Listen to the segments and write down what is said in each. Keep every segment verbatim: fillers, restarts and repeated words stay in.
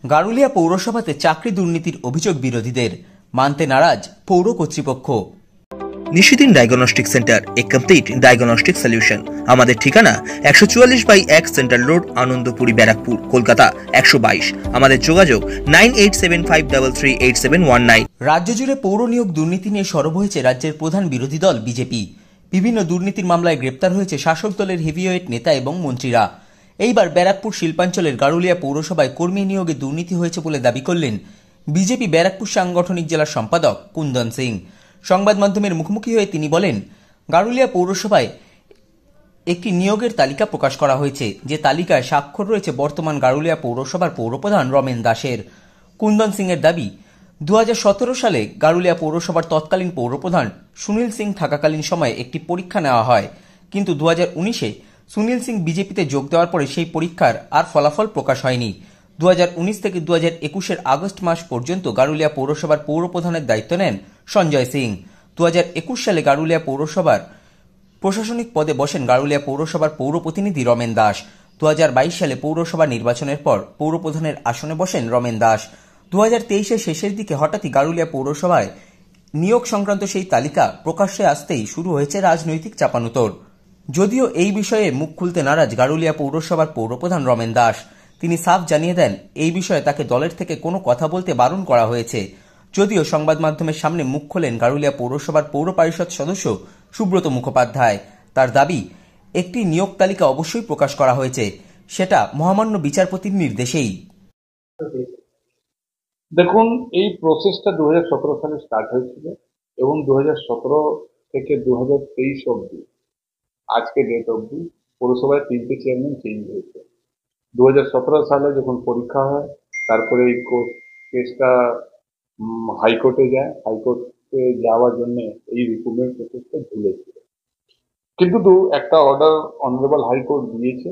গারুলিয়া পৌরসভাতে চাকরি দুর্নীতির অভিযোগ বিরোধীদের, মানতে নারাজ পৌর কর্তৃপক্ষ। Nishidin diagnostic centre, a complete diagnostic solution. আমাদের ঠিকানা একশো চুয়াল্লিশ বাই এক সেন্ট্রাল রোড, আনন্দপুরি, ব্যারাকপুর, কলকাতা একশো বাইশ। আমাদের যোগাযোগ nine eight seven five three three eight seven one nine. রাজ্য জুড়ে পৌর নিয়োগ দুর্নীতি নিয়ে সরব হয়েছে রাজ্যের প্রধান বিরোধী দল বিজেপি। বিভিন্ন দুর্নীতির মামলায় গ্রেপ্তার হয়েছে শাসক দলের হেভিওয়েট নেতা এবং মন্ত্রীরা। এইবার ব্যারাকপুর শিল্পাঞ্চলের গারুলিয়া পৌরসভায় কর্মী নিয়োগে দুর্নীতি হয়েছে বলে দাবি করলেন বিজেপি ব্যারাকপুর সাংগঠনিক জেলার সম্পাদক কুন্দন সিং। সংবাদ মাধ্যমের মুখোমুখি হয়ে তিনি বলেন, গারুলিয়া পৌরসভায় একটি নিয়োগের তালিকা প্রকাশ করা হয়েছে, যে তালিকায় স্বাক্ষর রয়েছে বর্তমান গারুলিয়া পৌরসভার পৌরপ্রধান রমেন দাসের। কুন্দন সিং এর দাবি, দু হাজার সতেরো সালে গারুলিয়া পৌরসভার তৎকালীন পৌরপ্রধান সুনীল সিং থাকাকালীন সময়ে একটি পরীক্ষা নেওয়া হয়, কিন্তু দু হাজার উনিশে সুনীল সিং বিজেপিতে যোগ দেওয়ার পরে সেই পরীক্ষার আর ফলাফল প্রকাশ হয়নি। দু হাজার উনিশ থেকে দু হাজার একুশের আগস্ট মাস পর্যন্ত গারুলিয়া পৌরসভার পৌরপ্রধানের দায়িত্ব নেন সঞ্জয় সিং। দু হাজার একুশ সালে গারুলিয়া পৌরসভার প্রশাসনিক পদে বসেন গারুলিয়া পৌরসভার পৌর প্রতিনিধি রমেন দাস। দু হাজার বাইশ সালে পৌরসভা নির্বাচনের পর পৌরপ্রধানের আসনে বসেন রমেন দাস। দু হাজার তেইশের শেষের দিকে হঠাৎই গারুলিয়া পৌরসভায় নিয়োগ সংক্রান্ত সেই তালিকা প্রকাশ্যে আসতেই শুরু হয়েছে রাজনৈতিক চাপানুতোর। যদিও এই বিষয়ে মুখ খুলতে নারাজ গারুলিয়া পৌরসভার পৌরপ্রধান রমেন দাস। তিনি সাফ জানিয়ে দেন, এই বিষয়ে তাকে দলের থেকে কোনো কথা বলতে বারণ করা হয়েছে। যদিও সংবাদ মাধ্যমের সামনে মুখ খোলেন গারুলিয়া পৌরসভার পৌর পরিষদ সদস্য সুব্রত মুখোপাধ্যায়। তার দাবি, একটি নিয়োগ তালিকা অবশ্যই প্রকাশ করা হয়েছে, সেটা মহামান্য বিচারপতির নির্দেশেই। দেখুন, এই প্রসেসটা দু হাজার সতেরো সালে স্টার্ট হয়েছিল এবং দু হাজার সতেরো থেকে দু হাজার তেইশ অব্দি, আজকে ডেট অব্দি পৌরসভায় তিনটে চেয়ারম্যান চেঞ্জ হয়েছে। দু হাজার সতেরো সালে যখন পরীক্ষা হয়, তারপরে এই কেসটা হাইকোর্টে যায়, হাইকোর্টে যাওয়ার জন্য এই রিক্রুটমেন্ট প্রসেসটা ঝুলেছিল। কিন্তু একটা অর্ডার অনারেবল হাইকোর্ট দিয়েছে,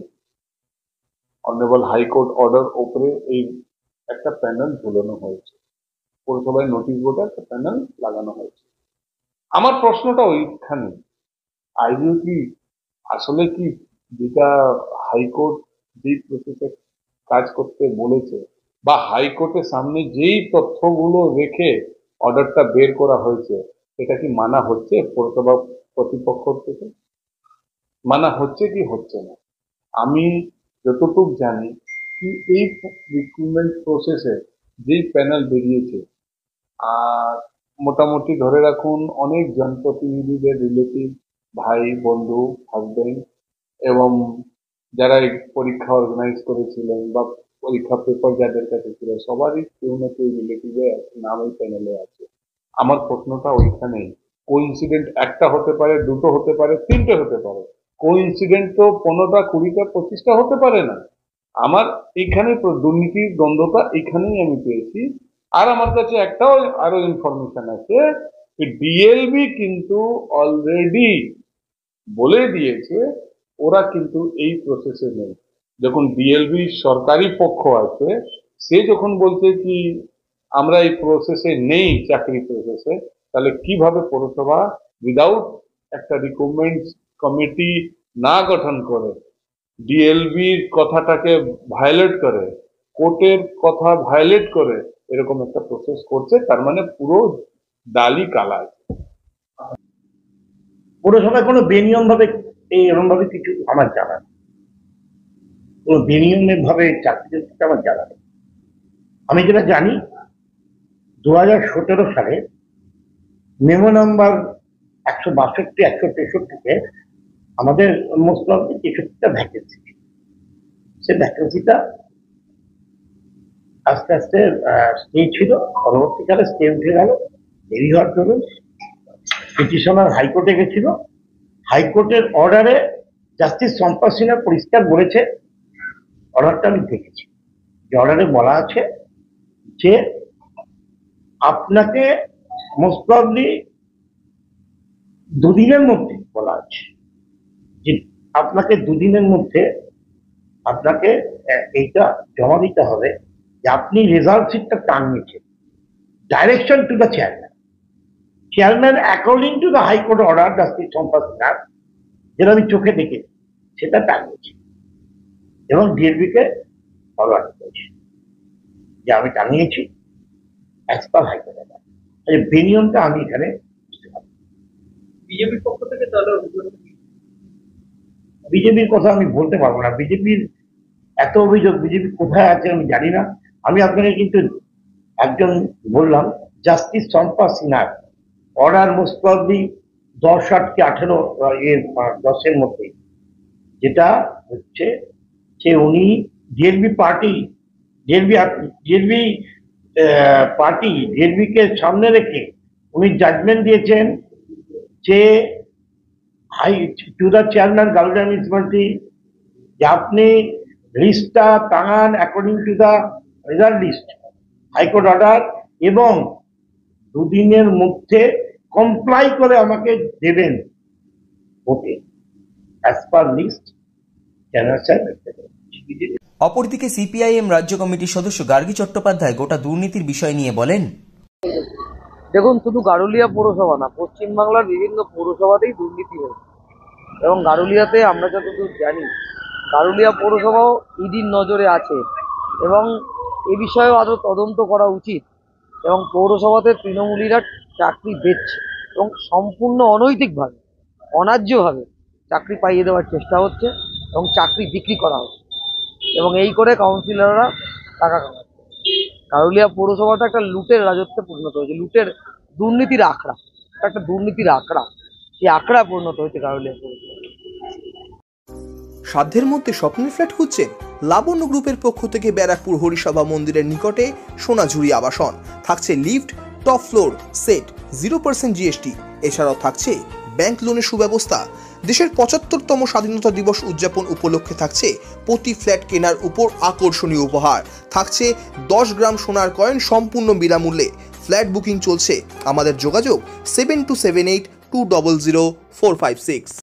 অনারেবল হাইকোর্ট অর্ডার ওপরে এই একটা প্যানেল ঝুলানো হয়েছে, পৌরসভায় নোটিশ বোর্ডে একটা প্যানেল লাগানো হয়েছে। আমার প্রশ্নটা ওইখানে, আইডিও কি আসলে কি যেটা হাইকোর্ট যেই প্রসেসে কাজ করতে বলেছে বা হাইকোর্টের সামনে যেই তথ্যগুলো রেখে অর্ডারটা বের করা হয়েছে, এটা কি মানা হচ্ছে পৌরসভা কর্তৃপক্ষ থেকে? মানা হচ্ছে কি হচ্ছে না? আমি যতটুকু জানি কি এই রিক্রুটমেন্ট প্রসেসে যেই প্যানেল বেরিয়েছে, আর মোটামুটি ধরে রাখুন অনেক জনপ্রতিনিধিদের রিলেটিভ, ভাই, বন্ধু, হাজবেন্ড এবং যারা এই পরীক্ষা অর্গানাইজ করেছিলেন বা পরীক্ষা পেপার যাদের কাছে ছিল, সবারই কেউ না কেউ রিলেটিভের নাম এই প্যানেলে আছে। আমার প্রশ্নটা ওইখানেই, কোইন্সিডেন্ট একটা হতে পারে, দুটো হতে পারে, তিনটে হতে পারে, কোইন্সিডেন্ট তো পনেরোটা, কুড়িটা, পঁচিশটা হতে পারে না। আমার এখানে দুর্নীতির দ্বন্দ্বটা এখানেই আমি পেয়েছি। আর আমার কাছে একটাও আরো ইনফরমেশন আছে, ডিএলবি কিন্তু অলরেডি বলে দিয়েছে ওরা কিন্তু এই প্রসেসে নেই। যখন ডিএলবি সরকারি পক্ষ আছে, সে যখন বলছে কি আমরা এই প্রসেসে নেই, চাকরি প্রসেসে, তাহলে কিভাবে পৌরসভা উইদাউট একটা রিক্রুটমেন্ট কমিটি না গঠন করে, ডিএলবির কথাটাকে ভায়োলেট করে, কোর্টের কথা ভায়োলেট করে এরকম একটা প্রসেস করছে, তার মানে পুরো ডালি কালা। পৌরসভায় কোনো বেনিয়ম ভাবে এরকম ভাবে কিছু আমার জানা নেই, কোনো বেনিয়মের ভাবে চাকরি আমার জানা নেই। আমি যেটা জানি, দু হাজার সতেরো সালে মেমো নাম্বার একশো বাষট্টি একশো তেষট্টিতে আমাদের মোস্ট অফ তেষট্টিটা ভ্যাকেন্সি, সে ভ্যাকেন্সিটা আস্তে আস্তে স্টে ছিল, পরবর্তীকালে স্টে উঠে গেল। দেরি হওয়ার জন্য পিটিশনার হাইকোর্টে গেছিল, হাইকোর্টের অর্ডারে জাস্টিস সম্পদ সিনহা পরিষ্কার বলেছে, অর্ডারটা আমি দেখেছি, যে অর্ডারে বলা আছে যে আপনাকে মোস্ট প্রবলি দুদিনের মধ্যে বলা আছে যে আপনাকে দুদিনের মধ্যে আপনাকে এইটা জমা দিতে হবে যে আপনি রেজাল্ট শিটটা টাঙিয়েছেন, direction to the chairman. Chairman according to the high court order justice Sampad Sinha, যেটা আমি চোখে দেখেছি, সেটা টাঙিয়েছে এবং ডিএলবি কে ফরওয়ার্ড করেছে যে যে আমি জানিয়েছি অ্যাজ পার হাইকোর্ট অর্ডার। বেনিয়মটা আমি এখানে বিজেপির পক্ষ থেকে তাহলে বিজেপির কথা আমি বলতে পারবো না। বিজেপির এত অভিযোগ, বিজেপি কোথায় আছে আমি জানি না। আমি আপনাকে কিন্তু একজন বললাম, জাস্টিস চম্পা সিনহার অর্ডার মোস্ট প্রবাবলি দশ আট কি আঠেরো এর দশের মধ্যে, যেটা হচ্ছে যে উনি DLB party DLB DLB party DLB কে সামনে রেখে উনি জাজমেন্ট দিয়েছেন যে high to the chairman Galudih municipality যে আপনি লিস্টটা টাঙান according to the result list high court order, এবং দুদিনের মধ্যে কমপ্লাই করে আমাকে দেবেন okay as per list general সাহেব। অপরদিকে সিপিআইএম রাজ্য কমিটির সদস্য গার্গী চট্টোপাধ্যায় গোটা দুর্নীতির বিষয় নিয়ে বলেন, দেখুন, শুধু গারুলিয়া পৌরসভা না, পশ্চিমবাংলার বিভিন্ন পৌরসভাতেই দুর্নীতি হয়েছে এবং গারুলিয়াতে আমরা যতদূর জানি গারুলিয়া পৌরসভাও ইডির নজরে আছে এবং এ বিষয়েও আরও তদন্ত করা উচিত। এবং পৌরসভাতে তৃণমূলীরা চাকরি দিচ্ছে এবং সম্পূর্ণ অনৈতিকভাবে অন্যায্যভাবে চাকরি পাইয়ে দেওয়ার চেষ্টা হচ্ছে এবং চাকরি বিক্রি করা হচ্ছে এবং এই করে কাউন্সিলররা টাকা কামাচ্ছে। গারুলিয়া পৌরসভাটা একটা লুটের রাজত্বে পরিণত হয়েছে, লুটের দুর্নীতির আখড়া, একটা দুর্নীতির আখড়া, এই আখড়া পরিণত হয়েছে গারুলিয়া পৌরসভা। সাধ্যের মধ্যে স্বপ্নের ফ্ল্যাট খুঁজছেন? লাবণ্য গ্রুপের পক্ষ থেকে ব্যারাকপুর হরিসভা মন্দিরের নিকটে সোনাঝুরি আবাসন থাকছে lift, top floor, set, zero percent GST. এছাড়াও থাকছে ব্যাংক লোনের সুব্যবস্থা। দেশের পঁচাত্তরতম স্বাধীনতা দিবস উদযাপন উপলক্ষে থাকছে প্রতি ফ্ল্যাট কেনার উপর আকর্ষণীয় উপহার। থাকছে দশ গ্রাম সোনার কয়েন সম্পূর্ণ বিনামূল্যে। ফ্ল্যাট বুকিং চলছে। আমাদের যোগাযোগ seven two seven eight two double zero four five six.